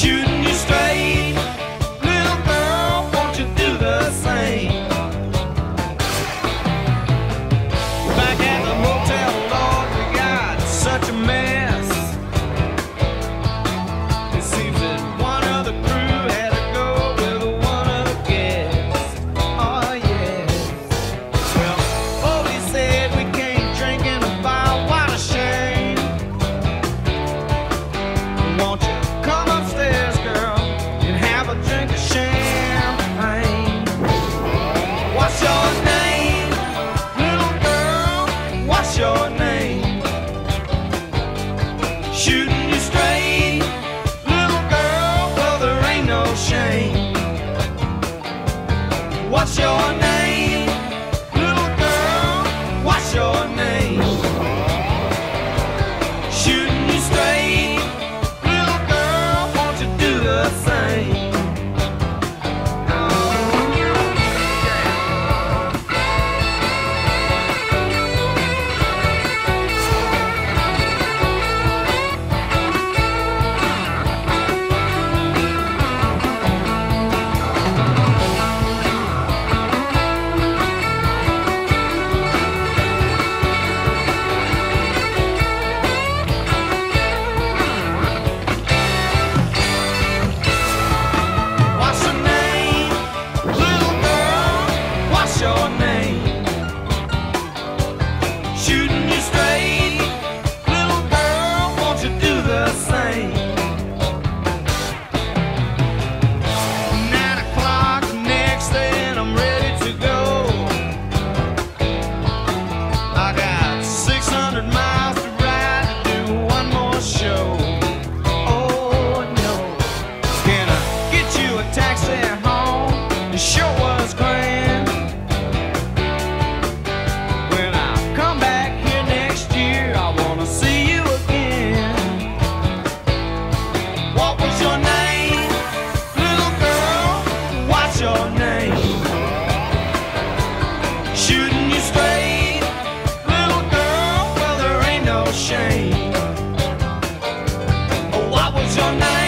shooting you straight. Little girl, won't you do the same? Back at the motel, Lord, we got such a mess. It seems that one of the crew had to go with one of the guests. Oh yeah. Well, Bobby said we can't drink in a bar. What a shame. Won't you come upstairs, girl, and have a drink of champagne? What's your name, little girl? What's your name? Shooting you straight, little girl. Well, there ain't no shame. What's your name, little girl? What's your name? Shooting you straight, little girl. Won't you do the same? What's your name, little girl? What's your name? Shooting you straight, little girl. Won't you do the same? 9 o'clock next day and I'm ready to go. I got 600 miles to ride to do one more show. Oh no. Can I get you a taxi home? It sure was grand. When I come back here next year, I wanna see you again. What was your name, little girl? What's your name? Shooting you straight, little girl. Well, there ain't no shame. Oh, what was your name?